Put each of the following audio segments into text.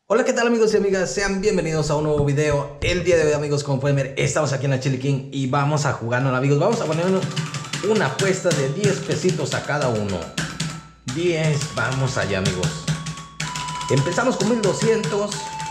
Hola, ¿qué tal amigos y amigas? Sean bienvenidos a un nuevo video. El día de hoy, amigos, como pueden ver, estamos aquí en la Chili King y vamos a jugarnos, amigos. Vamos a ponernos una apuesta de 10 pesitos a cada uno. 10, vamos allá, amigos. Empezamos con 1200.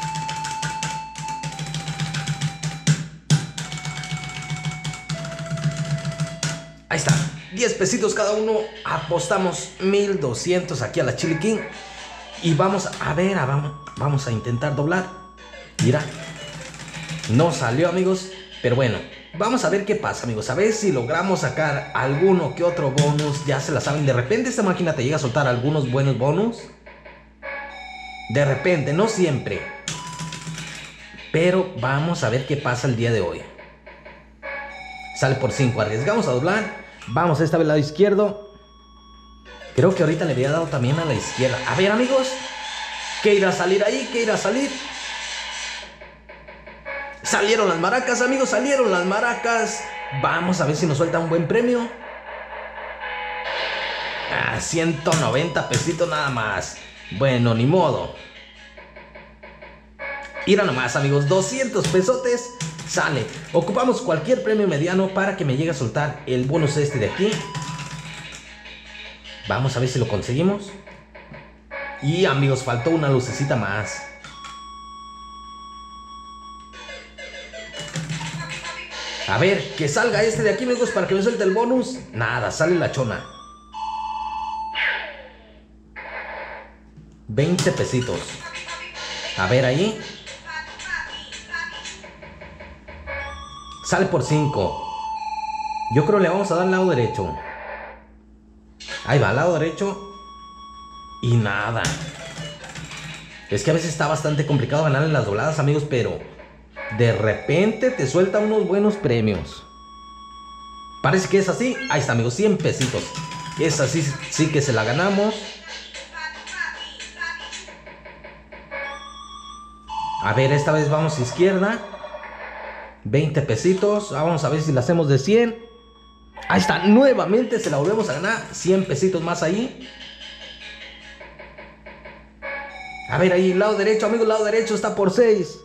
Ahí está, 10 pesitos cada uno. Apostamos 1200 aquí a la Chili King. Y vamos a ver, vamos a intentar doblar. Mira, no salió, amigos, pero bueno, vamos a ver qué pasa, amigos. A ver si logramos sacar alguno que otro bonus. Ya se la saben, de repente esta máquina te llega a soltar algunos buenos bonus. De repente, no siempre. Pero vamos a ver qué pasa el día de hoy. Sale por 5, arriesgamos a doblar. Vamos esta vez al lado izquierdo. Creo que ahorita le había dado también a la izquierda. A ver, amigos, ¿qué irá a salir ahí? ¿Qué irá a salir? Salieron las maracas, amigos, salieron las maracas. Vamos a ver si nos suelta un buen premio. 190 pesitos nada más. Bueno, ni modo. Mira nomás, amigos, 200 pesotes. Sale. Ocupamos cualquier premio mediano para que me llegue a soltar el bonus este de aquí. Vamos a ver si lo conseguimos. Y amigos, faltó una lucecita más. A ver, que salga este de aquí, amigos, para que me suelte el bonus. Nada, sale la chona. 20 pesitos. A ver ahí. Sale por 5. Yo creo que le vamos a dar al lado derecho. Ahí va, al lado derecho. Y nada. Es que a veces está bastante complicado ganar en las dobladas, amigos, pero de repente te suelta unos buenos premios. Parece que es así. Ahí está, amigos, 100 pesitos. Es así, sí que se la ganamos. A ver, esta vez vamos a izquierda. 20 pesitos. Vamos a ver si la hacemos de 100. Ahí está, nuevamente se la volvemos a ganar. 100 pesitos más ahí. A ver ahí, lado derecho, amigos, lado derecho está por 6.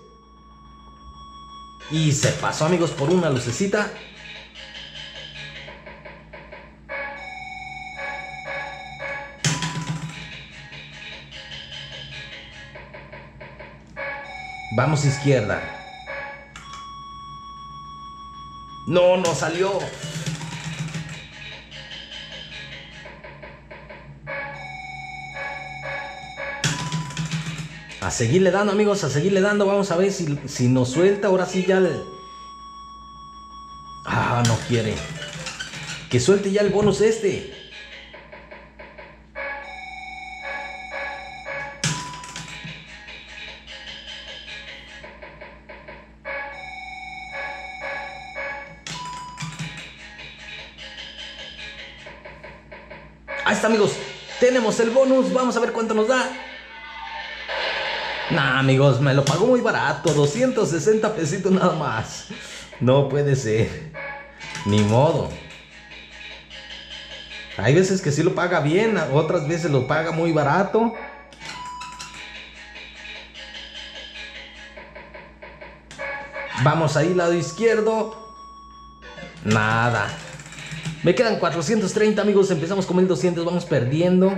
Y se pasó, amigos, por una lucecita. Vamos izquierda. No, no salió. A seguirle dando, amigos, a seguirle dando. Vamos a ver si nos suelta. Ahora sí ya no quiere. Que suelte ya el bonus este. Ahí está, amigos. Tenemos el bonus. Vamos a ver cuánto nos da. Nah, amigos, me lo pagó muy barato. 260 pesitos nada más. No puede ser. Ni modo. Hay veces que sí lo paga bien, otras veces lo paga muy barato. Vamos ahí, lado izquierdo. Nada. Me quedan 430, amigos. Empezamos con 1200, vamos perdiendo.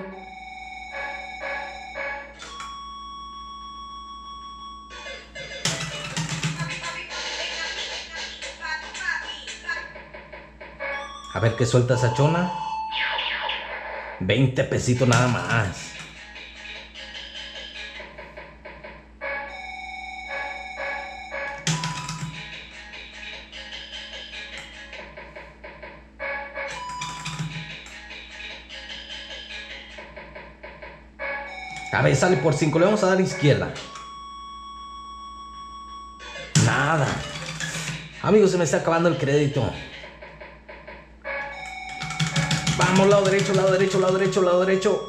A ver qué suelta esa chona. 20 pesitos nada más. A ver, sale por 5. Le vamos a dar izquierda. Nada. Amigos, se me está acabando el crédito. Vamos, lado derecho, lado derecho, lado derecho, lado derecho.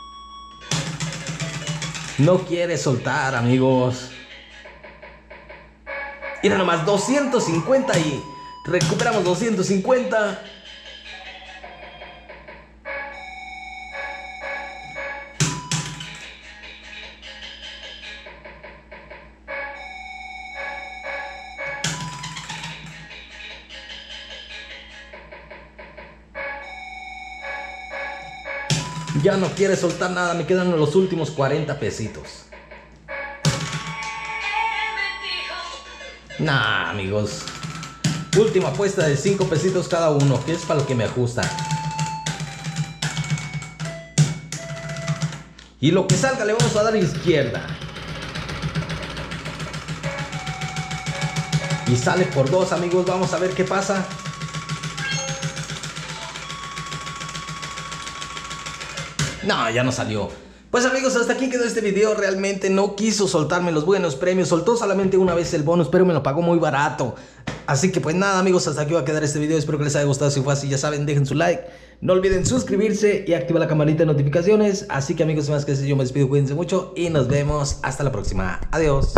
No quiere soltar, amigos. Mira nomás, 250 y recuperamos 250. Ya no quiere soltar nada, me quedan los últimos 40 pesitos. Nah, amigos. Última apuesta de 5 pesitos cada uno, que es para lo que me ajusta. Y lo que salga le vamos a dar izquierda. Y sale por 2, amigos. Vamos a ver qué pasa. No, ya no salió. Pues amigos, hasta aquí quedó este video. Realmente no quiso soltarme los buenos premios. Soltó solamente una vez el bonus, pero me lo pagó muy barato. Así que pues nada, amigos, hasta aquí va a quedar este video. Espero que les haya gustado. Si fue así, ya saben, dejen su like. No olviden suscribirse y activar la campanita de notificaciones. Así que amigos, sin más que decir, yo me despido. Cuídense mucho y nos vemos hasta la próxima. Adiós.